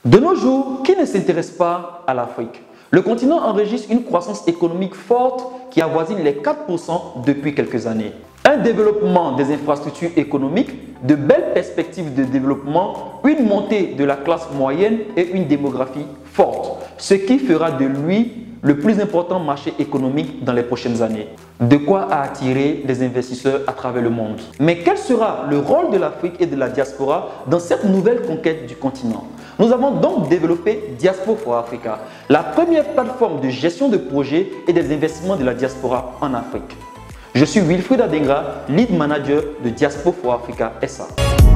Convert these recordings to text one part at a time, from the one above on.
De nos jours, qui ne s'intéresse pas à l'Afrique? Le continent enregistre une croissance économique forte qui avoisine les 4% depuis quelques années. Un développement des infrastructures économiques, de belles perspectives de développement, une montée de la classe moyenne et une démographie forte, ce qui fera de lui le plus important marché économique dans les prochaines années. De quoi attirer les investisseurs à travers le monde. Mais quel sera le rôle de l'Afrique et de la diaspora dans cette nouvelle conquête du continent? Nous avons donc développé Diaspora for Africa, la première plateforme de gestion de projets et des investissements de la diaspora en Afrique. Je suis Wilfried Adengra, Lead Manager de Diaspora for Africa SA.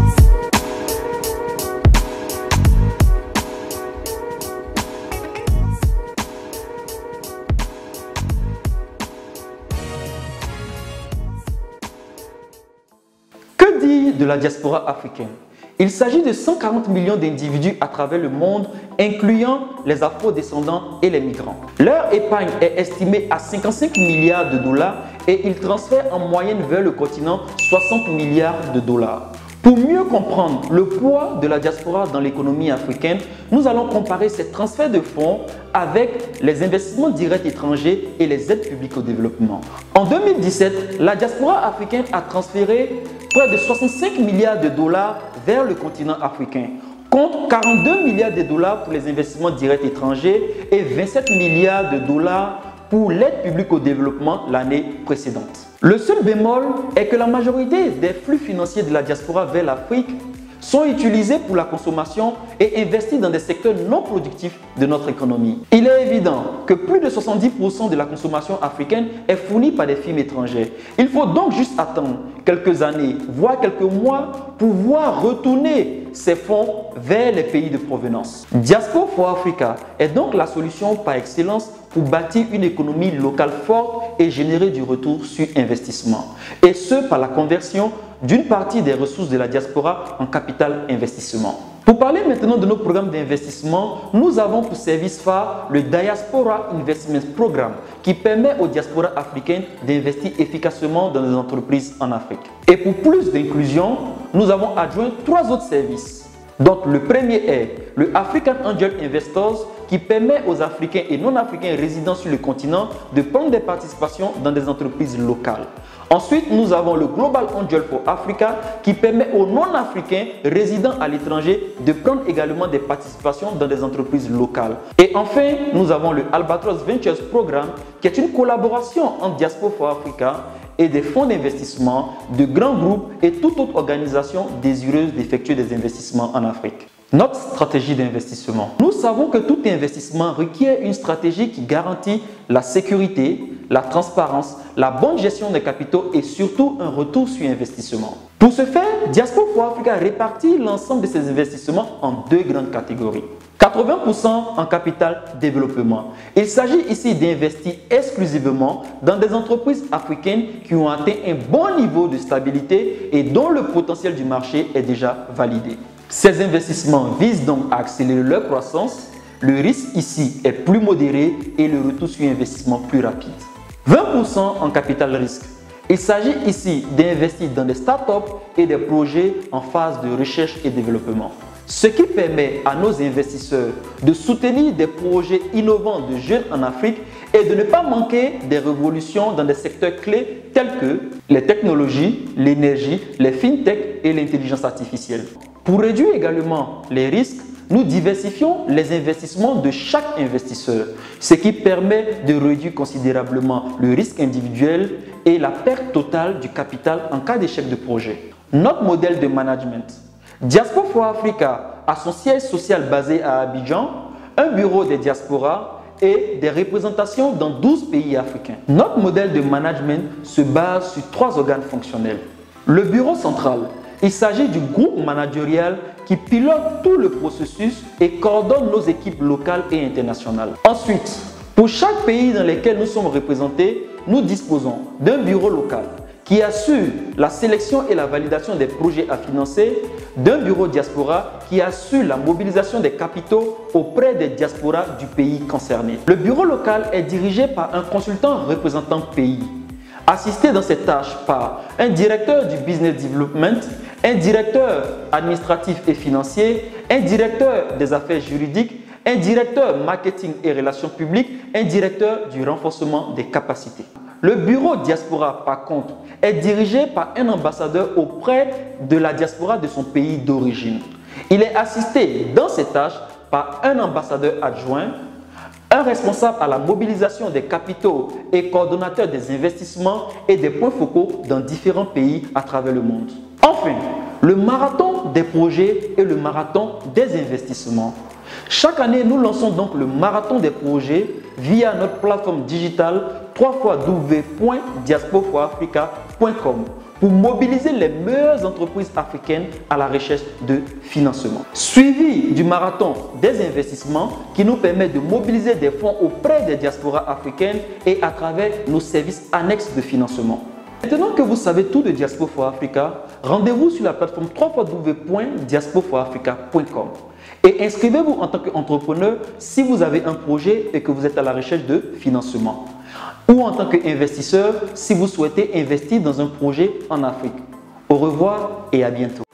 Que dire de la diaspora africaine? Il s'agit de 140 millions d'individus à travers le monde, incluant les afro-descendants et les migrants. Leur épargne est estimée à 55 milliards de dollars et ils transfèrent en moyenne vers le continent 60 milliards de dollars. Pour mieux comprendre le poids de la diaspora dans l'économie africaine, nous allons comparer ces transferts de fonds avec les investissements directs étrangers et les aides publiques au développement. En 2017, la diaspora africaine a transféré près de 65 milliards de dollars vers le continent africain, contre 42 milliards de dollars pour les investissements directs étrangers et 27 milliards de dollars pour l'aide publique au développement l'année précédente. Le seul bémol est que la majorité des flux financiers de la diaspora vers l'Afrique sont utilisés pour la consommation et investis dans des secteurs non productifs de notre économie. Il est évident que plus de 70% de la consommation africaine est fournie par des firmes étrangères. Il faut donc juste attendre quelques années, voire quelques mois pour voir retourner ces fonds vers les pays de provenance. Diaspora for Africa est donc la solution par excellence pour bâtir une économie locale forte et générer du retour sur investissement. Et ce, par la conversion d'une partie des ressources de la diaspora en capital investissement. Pour parler maintenant de nos programmes d'investissement, nous avons pour service phare le Diaspora Investment Programme qui permet aux diasporas africaines d'investir efficacement dans des entreprises en Afrique. Et pour plus d'inclusion, nous avons adjoint 3 autres services. Donc le premier est le African Angel Investors qui permet aux Africains et non-Africains résidant sur le continent de prendre des participations dans des entreprises locales. Ensuite, nous avons le Global Angel for Africa qui permet aux non-africains résidant à l'étranger de prendre également des participations dans des entreprises locales. Et enfin, nous avons le Albatros Ventures Programme qui est une collaboration entre Diaspora for Africa et des fonds d'investissement, de grands groupes et toute autre organisation désireuse d'effectuer des investissements en Afrique. Notre stratégie d'investissement. Nous savons que tout investissement requiert une stratégie qui garantit la sécurité, la transparence, la bonne gestion des capitaux et surtout un retour sur investissement. Pour ce faire, Diaspora for Africa répartit l'ensemble de ces investissements en 2 grandes catégories. 80% en capital développement. Il s'agit ici d'investir exclusivement dans des entreprises africaines qui ont atteint un bon niveau de stabilité et dont le potentiel du marché est déjà validé. Ces investissements visent donc à accélérer leur croissance. Le risque ici est plus modéré et le retour sur investissement plus rapide. 20% en capital risque. Il s'agit ici d'investir dans des startups et des projets en phase de recherche et développement. Ce qui permet à nos investisseurs de soutenir des projets innovants de jeunes en Afrique et de ne pas manquer des révolutions dans des secteurs clés tels que les technologies, l'énergie, les fintech et l'intelligence artificielle. Pour réduire également les risques, nous diversifions les investissements de chaque investisseur, ce qui permet de réduire considérablement le risque individuel et la perte totale du capital en cas d'échec de projet. Notre modèle de management. Diaspora for Africa a son siège social basé à Abidjan, un bureau des diasporas et des représentations dans 12 pays africains. Notre modèle de management se base sur 3 organes fonctionnels. Le bureau central. Il s'agit du groupe managérial qui pilote tout le processus et coordonne nos équipes locales et internationales. Ensuite, pour chaque pays dans lequel nous sommes représentés, nous disposons d'un bureau local qui assure la sélection et la validation des projets à financer, d'un bureau diaspora qui assure la mobilisation des capitaux auprès des diasporas du pays concerné. Le bureau local est dirigé par un consultant représentant pays, assisté dans ses tâches par un directeur du business development, un directeur administratif et financier, un directeur des affaires juridiques, un directeur marketing et relations publiques, un directeur du renforcement des capacités. Le bureau diaspora, par contre, est dirigé par un ambassadeur auprès de la diaspora de son pays d'origine. Il est assisté dans ses tâches par un ambassadeur adjoint, un responsable à la mobilisation des capitaux et coordonnateur des investissements et des points focaux dans différents pays à travers le monde. Enfin, le marathon des projets et le marathon des investissements. Chaque année, nous lançons donc le marathon des projets via notre plateforme digitale www.diasporaforafrica.com pour mobiliser les meilleures entreprises africaines à la recherche de financement. Suivi du marathon des investissements qui nous permet de mobiliser des fonds auprès des diasporas africaines et à travers nos services annexes de financement. Maintenant que vous savez tout de Diaspora for Africa, rendez-vous sur la plateforme www.diasporaforafrica.com et inscrivez-vous en tant qu'entrepreneur si vous avez un projet et que vous êtes à la recherche de financement, ou en tant qu'investisseur si vous souhaitez investir dans un projet en Afrique. Au revoir et à bientôt.